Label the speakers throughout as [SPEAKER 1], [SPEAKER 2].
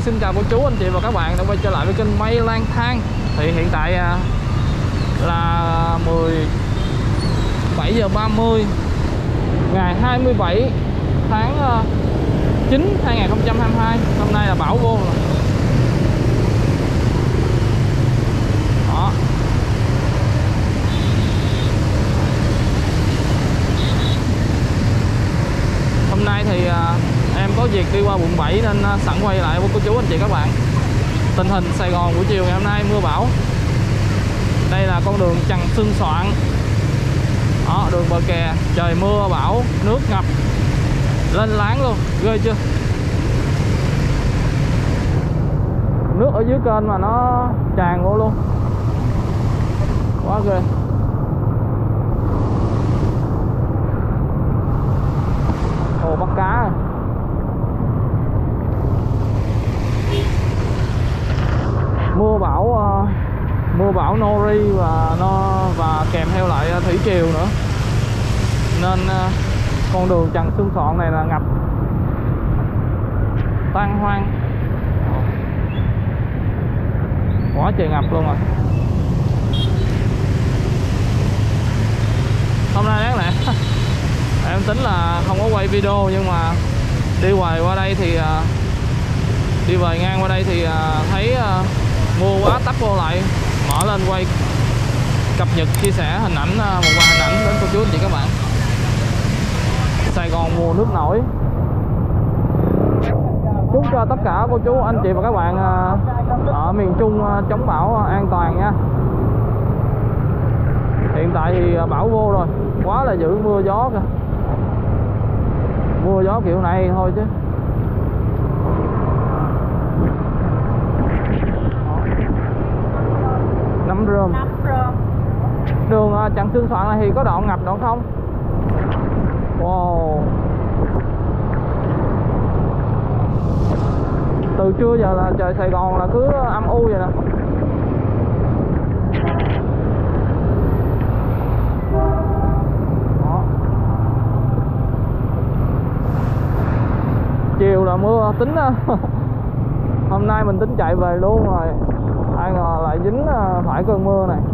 [SPEAKER 1] xin chào cô chú anh chị và các bạn đã quay trở lại với kênh Mây Lang Thang. Thì hiện tại là 17 giờ 30 ngày 27 tháng 9 2022. Hôm nay là bão vô rồi. Đó. Hôm nay thì em có việc đi qua quận 7 nên sẵn quay lại với cô chú anh chị các bạn. Tình hình Sài Gòn buổi chiều ngày hôm nay mưa bão. Đây là con đường Trần Xuân Soạn. Đó, đường bờ kè, trời mưa bão, nước ngập lên láng luôn, ghê chưa? Nước ở dưới kênh mà nó tràn vô luôn, quá ghê. Hồ bắt cá rồi. Mưa bão Nori và kèm theo lại thủy triều nữa, nên con đường Trần Xuân Soạn này là ngập tan hoang, quá trời ngập luôn rồi. Hôm nay đáng lẽ em tính là không có quay video, nhưng mà đi về qua đây thì đi về ngang qua đây thì thấy mưa quá tấp vô lại, mở lên quay cập nhật chia sẻ hình ảnh, một vài hình ảnh đến cô chú anh chị các bạn. Sài Gòn mùa nước nổi. Chúc cho tất cả cô chú anh chị và các bạn ở miền Trung chống bão an toàn nha. Hiện tại thì bão vô rồi, quá là dữ, mưa gió kìa. Mưa gió kiểu này thôi chứ. Nấm rơm. Đường Trần Xuân Soạn này thì có đoạn ngập đoạn không? Wow. Từ trưa giờ là trời Sài Gòn là cứ âm u vậy nè. Đó. Chiều là mưa tính hôm nay mình tính chạy về luôn rồi, ai ngờ lại dính phải cơn mưa này.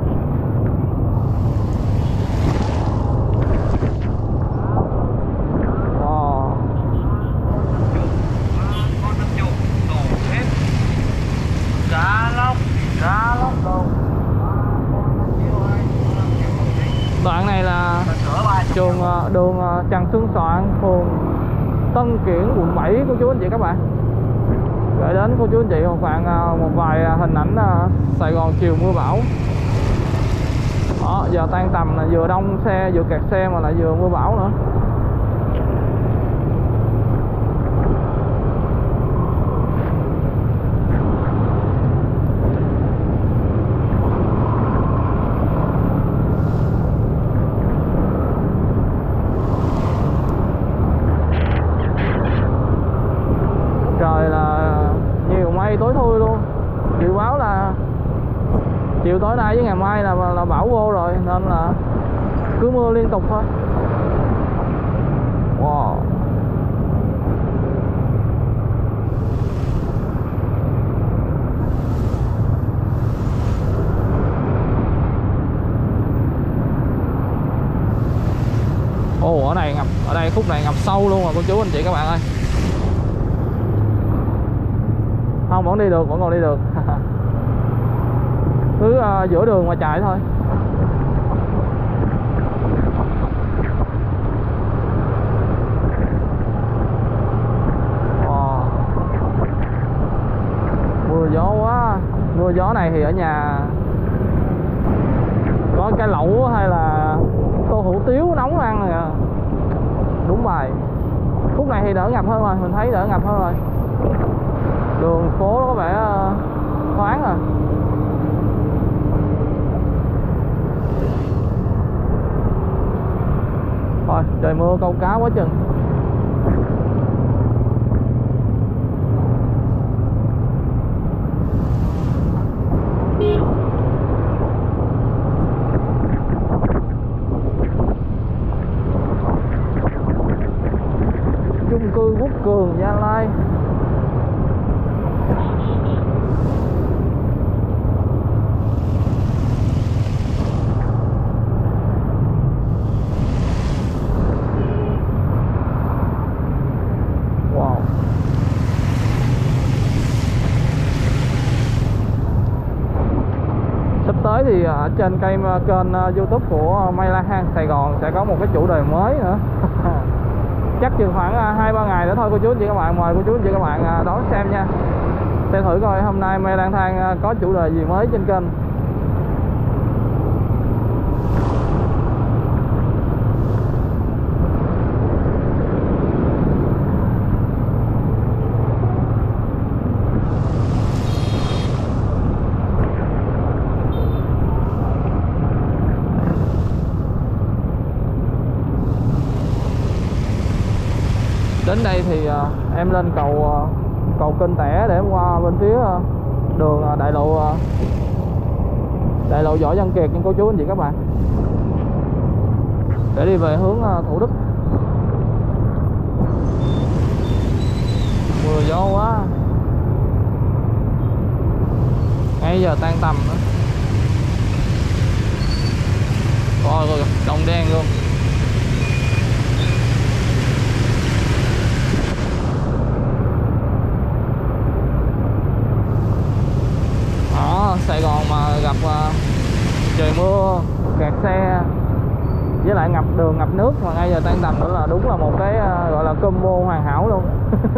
[SPEAKER 1] Đoạn này là đường Trần Xuân Soạn, phường Tân Kiển, quận 7 cô chú anh chị các bạn. Gửi đến cô chú anh chị một vài hình ảnh Sài Gòn chiều mưa bão. Đó, giờ tan tầm là vừa đông xe, vừa kẹt xe mà lại vừa mưa bão nữa. Trời là nhiều mây tối thui luôn. Dự báo là chiều tối nay với ngày mai là bão vô rồi, nên là cứ mưa liên tục thôi. Wow. Ồ, ở này ngập, ở đây khúc này ngập sâu luôn rồi cô chú anh chị các bạn ơi. Không, vẫn đi được, vẫn còn đi được. Cứ giữa đường mà chạy thôi. Wow. Mưa gió quá. Mưa gió này thì ở nhà có cái lẩu hay là tô hủ tiếu nóng ăn rồi à. Đúng bài. Khúc này thì đỡ ngập hơn rồi, mình thấy đỡ ngập hơn rồi. Đường phố nó có vẻ thoáng rồi. Thôi trời mưa câu cá quá chừng. Chung cư Quốc Cường, Gia Lai. là trên kênh YouTube của Mây Lan Hang Sài Gòn sẽ có một cái chủ đề mới nữa. Chắc chừng khoảng 2-3 ngày nữa thôi cô chú anh chị các bạn. Mời cô chú anh chị các bạn đón xem nha. Xem thử coi hôm nay Mây Lang Thang có chủ đề gì mới trên kênh. Đến đây thì em lên cầu Kênh Tẻ để em qua bên phía đường đại lộ Võ Văn Kiệt nha cô chú anh chị các bạn, để đi về hướng Thủ Đức. Mưa gió quá, ngay giờ tan tầm nữa. Coi rồi đồng đen luôn. Sài Gòn mà gặp trời mưa, kẹt xe với lại ngập đường ngập nước mà ngay giờ tan tầm nữa là đúng là một cái gọi là combo hoàn hảo luôn.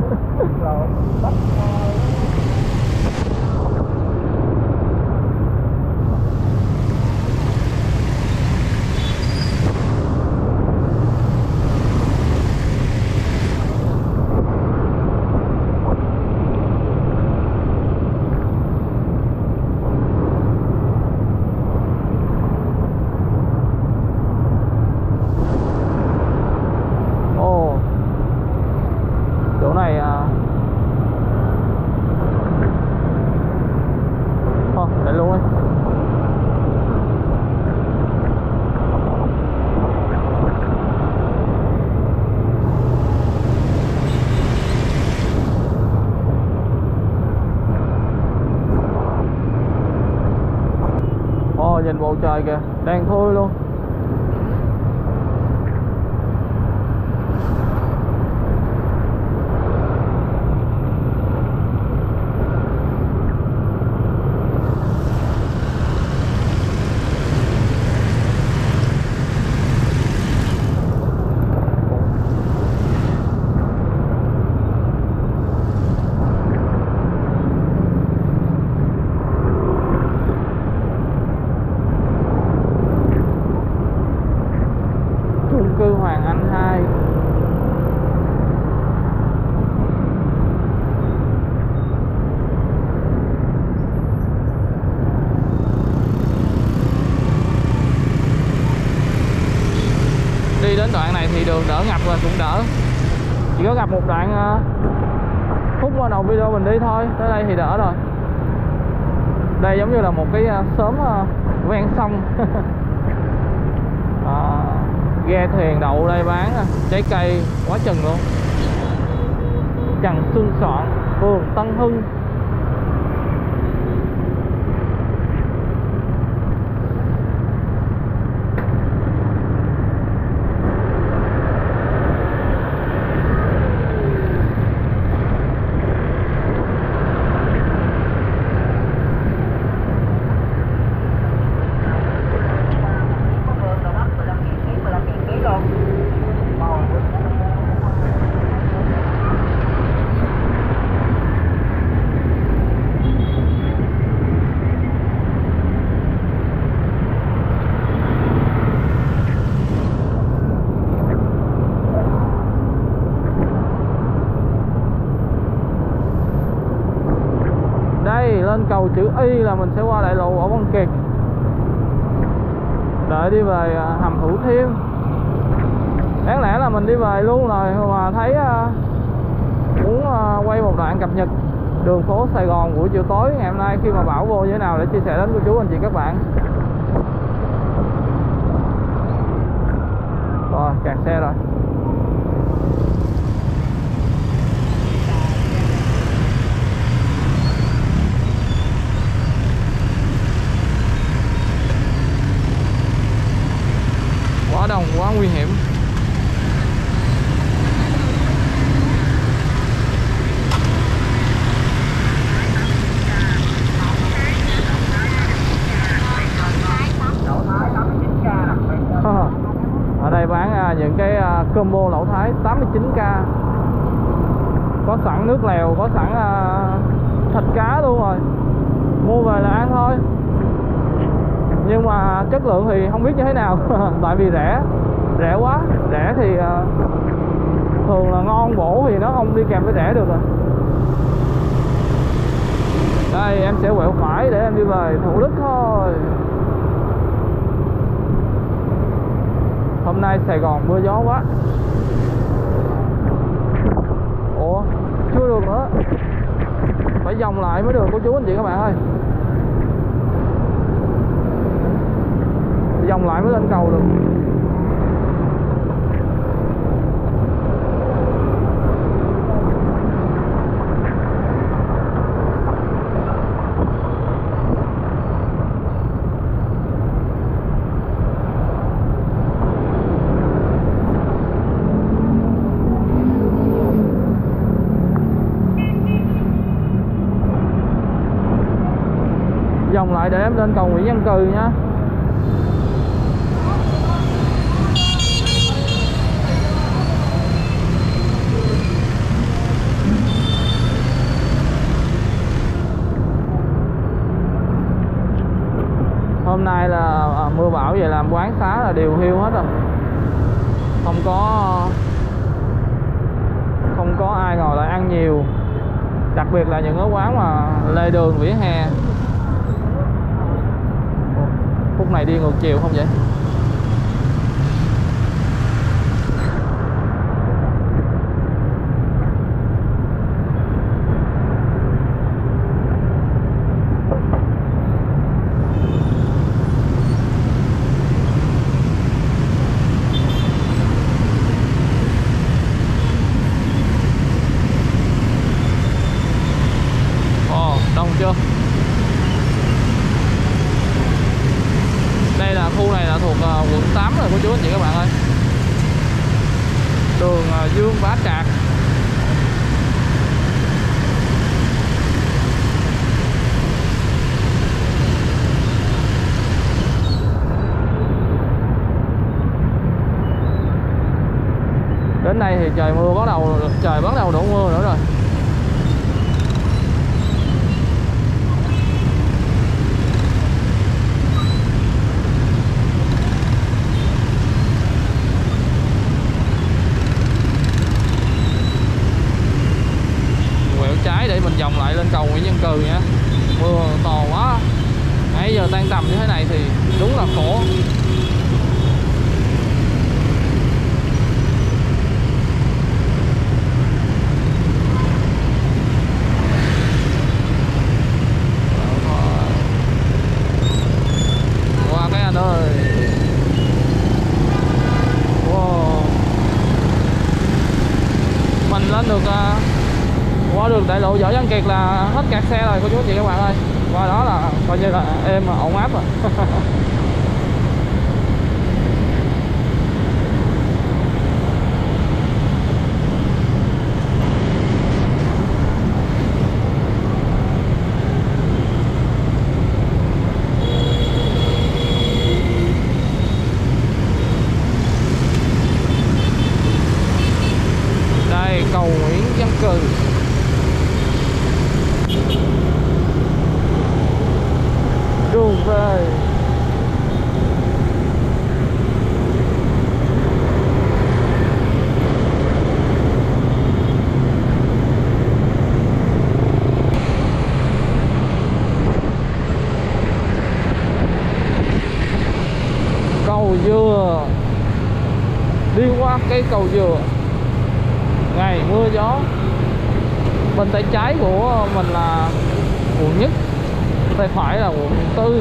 [SPEAKER 1] Nhìn bầu trời kìa, đen thui luôn. Cư Hoàng Anh 2. Đi đến đoạn này thì đường đỡ ngập rồi cũng đỡ. Chỉ có gặp một đoạn khúc qua đầu video mình đi thôi. Tới đây thì đỡ rồi. Đây giống như là một cái xóm ven sông. Ghe thuyền đậu đây bán trái cây quá chừng luôn. Trần Xuân Soạn, phường Tân Hưng. Lên cầu chữ Y là mình sẽ qua đại lộ Võ Văn Kiệt, đợi đi về hầm Thủ Thiêm. Đáng lẽ là mình đi về luôn rồi mà thấy muốn quay một đoạn cập nhật đường phố Sài Gòn buổi chiều tối ngày hôm nay khi mà bão vô như thế nào để chia sẻ đến cô chú anh chị các bạn. Rồi kẹt xe rồi. Quá đông, quá nguy hiểm. đây bán những cái combo lẩu Thái 89k, có sẵn nước lèo, có sẵn thịt cá luôn rồi, mua về là ăn thôi. Nhưng mà chất lượng thì không biết như thế nào tại vì rẻ quá. Rẻ thì thường là ngon bổ thì nó không đi kèm với rẻ được rồi. Đây em sẽ quẹo phải để em đi về Thủ Đức thôi. Hôm nay Sài Gòn mưa gió quá. Ủa chưa được nữa, phải vòng lại mới được cô chú anh chị các bạn ơi. Vòng lại mới lên cầu được. Vòng lại để em lên cầu Nguyễn Văn Cừ nha. Hôm nay là mưa bão về làm quán xá là đều hiu hết rồi. Không có ai ngồi lại ăn nhiều. Đặc biệt là những cái quán mà lề đường vỉa hè. Phút này đi ngược chiều không vậy? Đông chưa? Đây là khu này là thuộc quận 8 rồi cô chú anh chị các bạn ơi. Đường Dương Bá Trạc. Đến đây thì trời bắt đầu đổ mưa nữa rồi. Trái để mình vòng lại lên cầu Nguyễn Văn Cừ nha. Mưa to quá. Nãy giờ tan tầm như thế này thì đúng là khổ. Qua cái anh ơi. Wow. Mình lên được qua đường đại lộ Võ Văn Kiệt là hết kẹt xe rồi cô chú chị các bạn ơi. Qua đó là coi như là êm ổn áp rồi. Đây cầu Nguyễn Văn Cừ. Đường về. Cầu Dừa. Đi qua cây cầu Dừa. Ngày mưa gió. Bên tay trái của mình là quận Nhất, tay phải là quận 4.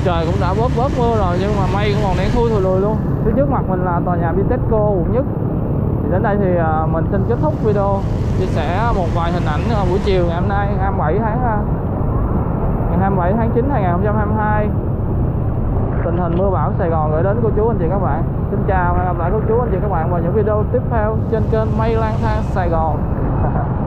[SPEAKER 1] trời cũng đã bớt mưa rồi nhưng mà mây cũng còn đen thui thùi lùi luôn. Phía trước mặt mình là tòa nhà Vitexco quận Nhất. Thì đến đây thì mình xin kết thúc video chia sẻ một vài hình ảnh buổi chiều ngày hôm nay 27 tháng 9 2022. Tình hình mưa bão Sài Gòn gửi đến cô chú anh chị các bạn. Xin chào và hẹn gặp lại cô chú anh chị các bạn vào những video tiếp theo trên kênh Mây Lang Thang Sài Gòn.